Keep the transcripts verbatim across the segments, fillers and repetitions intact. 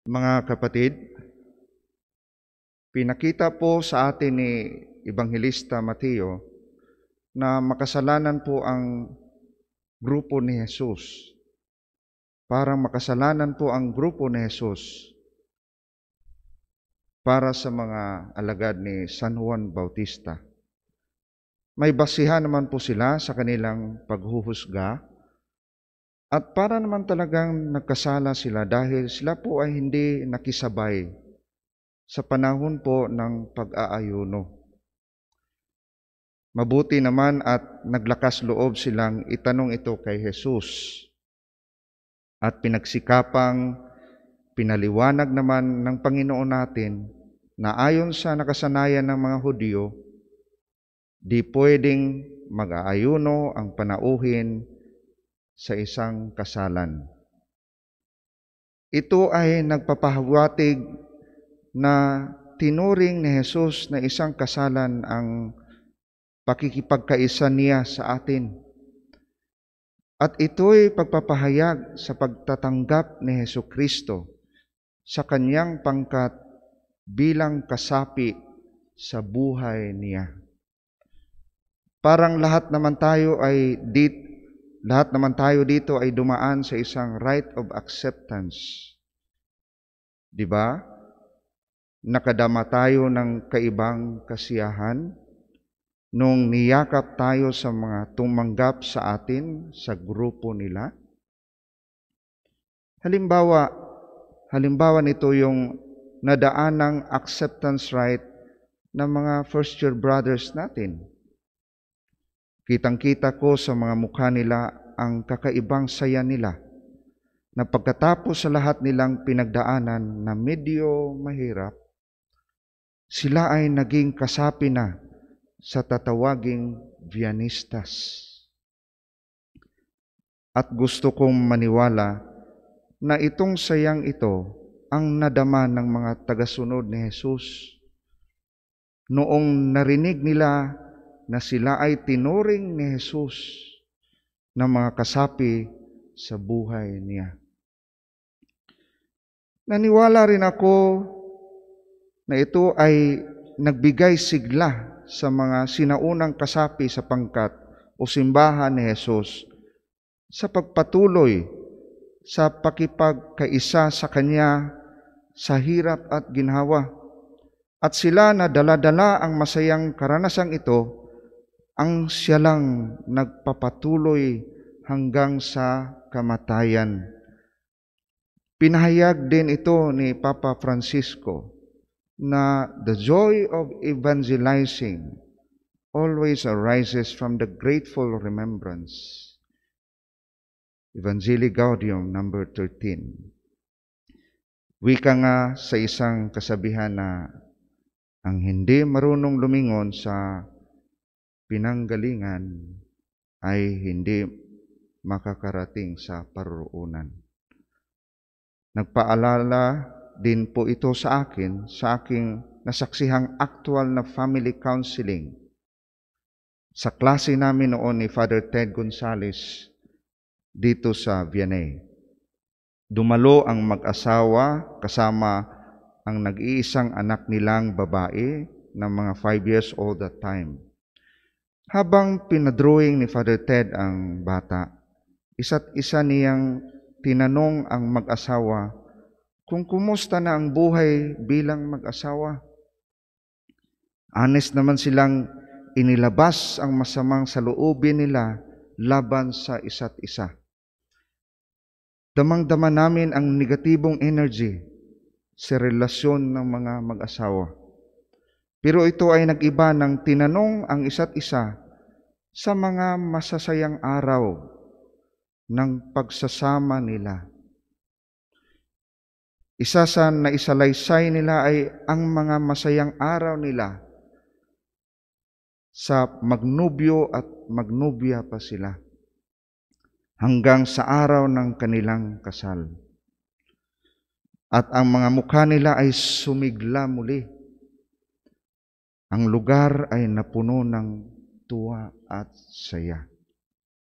Mga kapatid, pinakita po sa atin ni Ebanghelista Mateo na makasalanan po ang grupo ni Jesus. Parang makasalanan po ang grupo ni Jesus para sa mga alagad ni San Juan Bautista. May basihan naman po sila sa kanilang paghuhusga at para naman talagang nagkasala sila dahil sila po ay hindi nakisabay sa panahon po ng pag-aayuno. Mabuti naman at naglakas loob silang itanong ito kay Jesus. At pinagsikapang pinaliwanag naman ng Panginoon natin na ayon sa nakasanayan ng mga Hudyo, di pwedeng mag-aayuno ang panauhin sa isang kasalan. Ito ay nagpapahawatig na tinuring ni Jesus na isang kasalan ang pakikipagkaisa niya sa atin. At ito'y pagpapahayag sa pagtatanggap ni Hesukristo sa kanyang pangkat bilang kasapi sa buhay niya. Parang lahat naman tayo ay dit, lahat naman tayo dito ay dumaan sa isang rite of acceptance. 'Di ba? Nakadama tayo ng kaibang kasiyahan nung niyakap tayo sa mga tumanggap sa atin sa grupo nila. Halimbawa, halimbawa nito yung nadaanang acceptance rite ng mga first year brothers natin. Kitang-kita ko sa mga mukha nila ang kakaibang saya nila na pagkatapos sa lahat nilang pinagdaanan na medyo mahirap, sila ay naging kasapi na sa tatawaging Vianistas. At gusto kong maniwala na itong sayang ito ang nadama ng mga tagasunod ni Jesus noong narinig nila na sila ay tinuring ni Jesus na mga kasapi sa buhay niya. Naniwala rin ako na ito ay nagbigay sigla sa mga sinaunang kasapi sa pangkat o simbahan ni Jesus sa pagpatuloy sa pakipagkaisa sa Kanya sa hirap at ginhawa. At sila na dala-dala ang masayang karanasang ito, ang siya lang nagpapatuloy hanggang sa kamatayan. Pinahayag din ito ni Papa Francisco na the joy of evangelizing always arises from the grateful remembrance. Evangelii Gaudium number thirteen. Wika nga sa isang kasabihan na ang hindi marunong lumingon sa pinanggalingan ay hindi makakarating sa paruroonan. Nagpaalala din po ito sa akin, sa aking nasaksihang actual na family counseling. Sa klase namin noon ni Father Ted Gonzales dito sa Vianney. Dumalo ang mag-asawa kasama ang nag-iisang anak nilang babae na mga five years old at time. Habang pinadrawing ni Father Ted ang bata, isa't isa niyang tinanong ang mag-asawa kung kumusta na ang buhay bilang mag-asawa. Honest naman silang inilabas ang masamang saloobin nila laban sa isa't isa. Damang-dama namin ang negatibong energy sa relasyon ng mga mag-asawa. Pero ito ay nag-iba ng tinanong ang isa't isa sa mga masasayang araw ng pagsasama nila. Isa sa naisalaysay nila ay ang mga masayang araw nila sa magnobyo at magnobya pa sila hanggang sa araw ng kanilang kasal. At ang mga mukha nila ay sumigla muli. Ang lugar ay napuno ng tuwa at saya.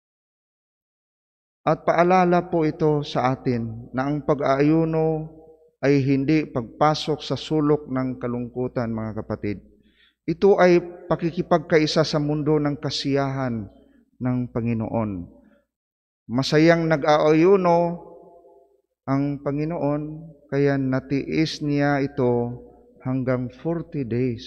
At paalala po ito sa atin na ang pag-aayuno ay hindi pagpasok sa sulok ng kalungkutan, mga kapatid. Ito ay pakikipagkaisa sa mundo ng kasiyahan ng Panginoon. Masayang nag-aayuno ang Panginoon, kaya natiis niya ito hanggang forty days.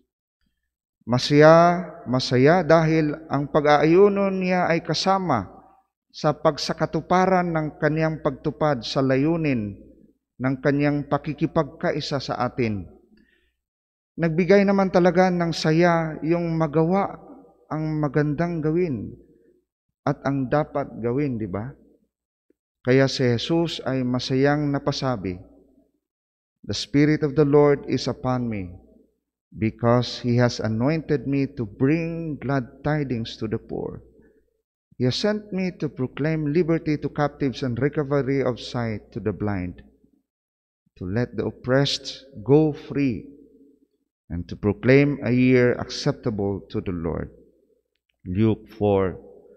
Masaya, masaya dahil ang pag-aayuno niya ay kasama sa pagsakatuparan ng kanyang pagtupad sa layunin ng kanyang pakikipagkaisa sa atin. Nagbigay naman talaga ng saya yung magawa ang magandang gawin at ang dapat gawin, di ba? Kaya si Jesus ay masayang napasabi, "The Spirit of the Lord is upon me, because He has anointed me to bring glad tidings to the poor. He has sent me to proclaim liberty to captives and recovery of sight to the blind, to let the oppressed go free, and to proclaim a year acceptable to the Lord." Luke four,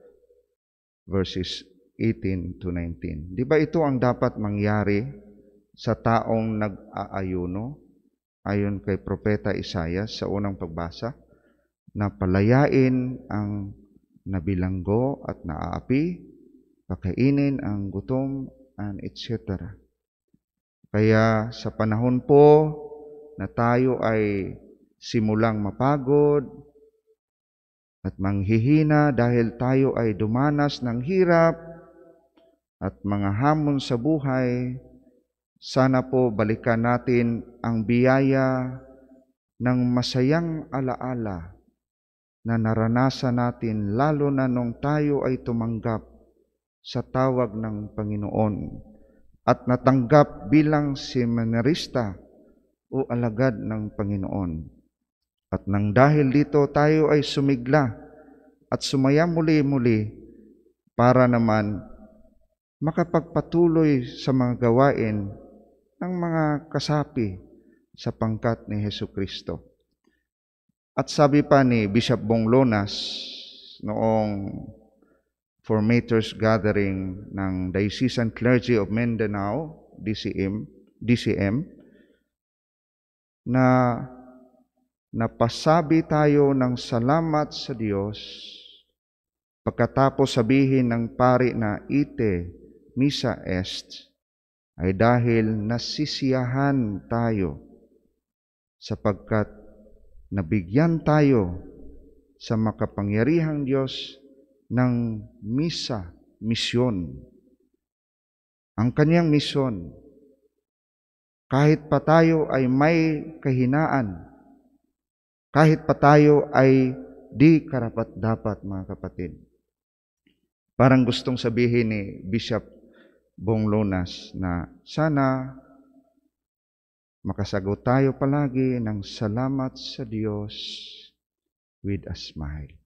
verses eighteen to nineteen. Di ba ito ang dapat mangyari sa taong nag-aayuno? Ayon kay Propeta Isaiah sa unang pagbasa, na palayain ang nabilanggo at naaapi, pakainin ang gutom, and et cetera. Kaya sa panahon po na tayo ay simulang mapagod at manghihina dahil tayo ay dumanas ng hirap at mga hamon sa buhay, sana po balikan natin ang biyaya ng masayang alaala na naranasan natin lalo na nung tayo ay tumanggap sa tawag ng Panginoon at natanggap bilang seminarista o alagad ng Panginoon. At nang dahil dito tayo ay sumigla at sumaya muli-muli para naman makapagpatuloy sa mga gawain ng mga kasapi sa pangkat ni Hesukristo. At sabi pa ni Bishop Bonglonas noong Formators Gathering ng Diocesan Clergy of Mindanao, D C M, D C M, na napasabi tayo ng salamat sa Diyos pagkatapos sabihin ng pari na ite missa est, ay dahil nasisiyahan tayo sapagkat nabigyan tayo sa makapangyarihang Diyos ng misa, misyon. Ang kanyang misyon, kahit pa tayo ay may kahinaan, kahit pa tayo ay di karapat-dapat, mga kapatid. Parang gustong sabihin ni Bishop Bonglonas na sana makasagot tayo palagi ng salamat sa Diyos with a smile.